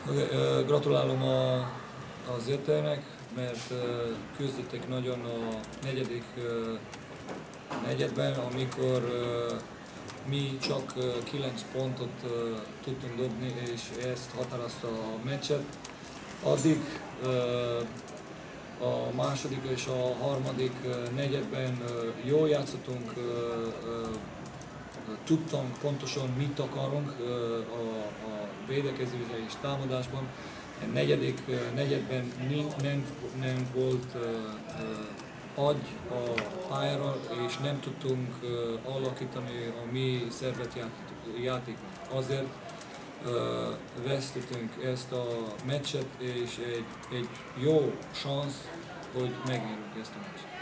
Gratulálom az Értelnek, mert küzdöttek nagyon a negyedik negyedben, amikor mi csak 9 pontot tudtunk dobni, és ezt határozta a meccset. Addig a második és a harmadik negyedben jól játszottunk, tudtunk pontosan mit akarunk a védekezésben és támadásban. A negyedik negyedben nem volt agy a pályára, és nem tudtunk alakítani a mi szervet játékot. Azért vesztettünk ezt a meccset, és egy jó szansz, hogy megnyerjük ezt a meccset.